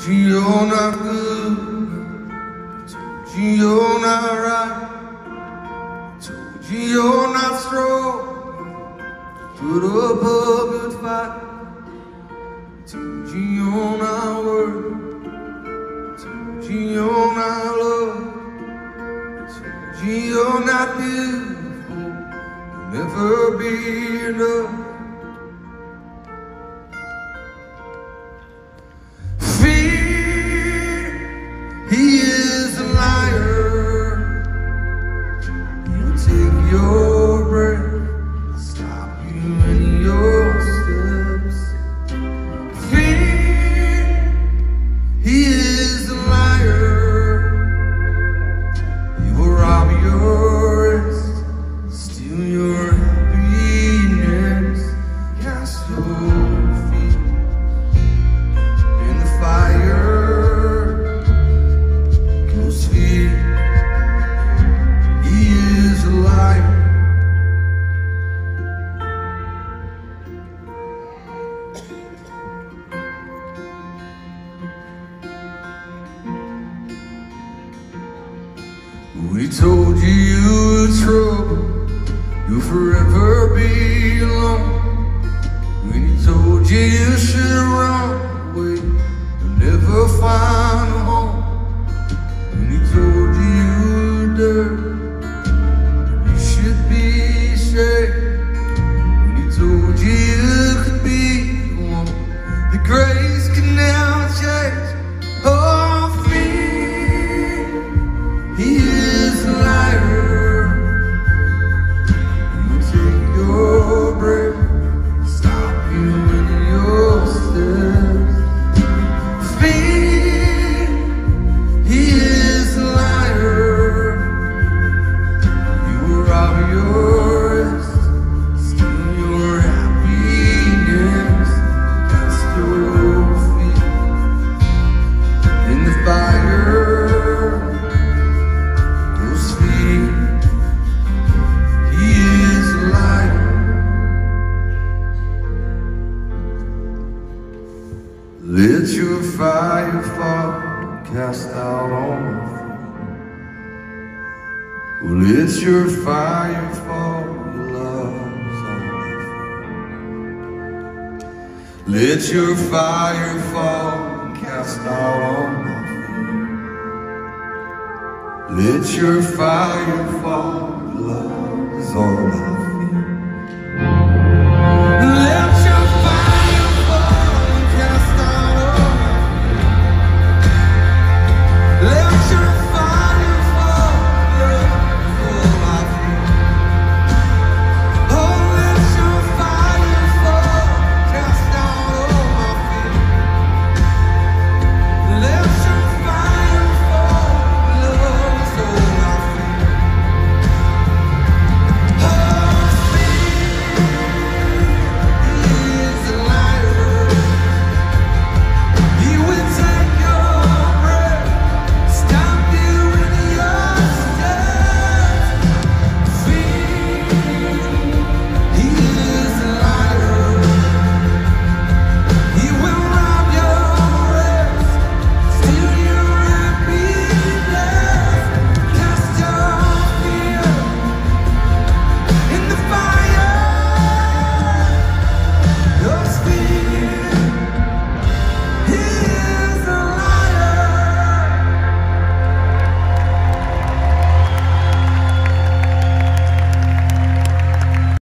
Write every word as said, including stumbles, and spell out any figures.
you you're not good, told you you're not right, told you you're not strong, put up a good fight, told you you're not worth, told you you're not loved, told you you're not beautiful, you'll never be enough. He is a liar. He'll take your breath, stop you in your steps. Fear, he is a liar. He will rob your rest, steal your happiness, cast your feet in the fire. We told you you were trouble, you'll forever be alone. When he told you you should run away, you'll never find a home. When he told you you were dirty, you should be ashamed. When he told you you could be the one the grace can never change. Oh, fear, he is a liar. He'll take your breath, stop you in your steps. Fear, he is a liar. He will rob your rest, steal your happiness, cast your feet in the fire. Let your fire fall, cast out on the floor. Let your fire fall, your love's on the floor. Let your fire fall, cast out on the floor. Let your fire fall, your love is all I